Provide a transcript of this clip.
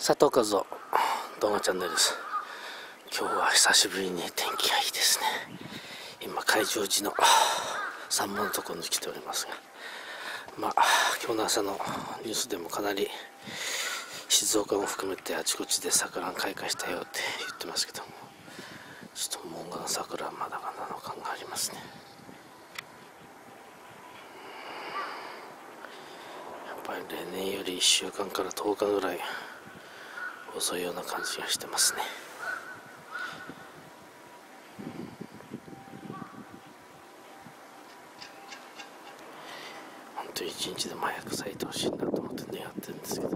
佐藤和夫動画チャンネルです。今日は久しぶりに天気がいいですね。今海上寺の山門のところに来ておりますが、今日の朝のニュースでもかなり静岡も含めてあちこちで桜が開花したよって言ってますけども、ちょっと門外の桜はまだまだの感がありますね。やっぱり例年より1週間から10日ぐらい遅いような感じがしてますね。本当に一日でも早く咲いてほしいなと思って願ってるんですけど、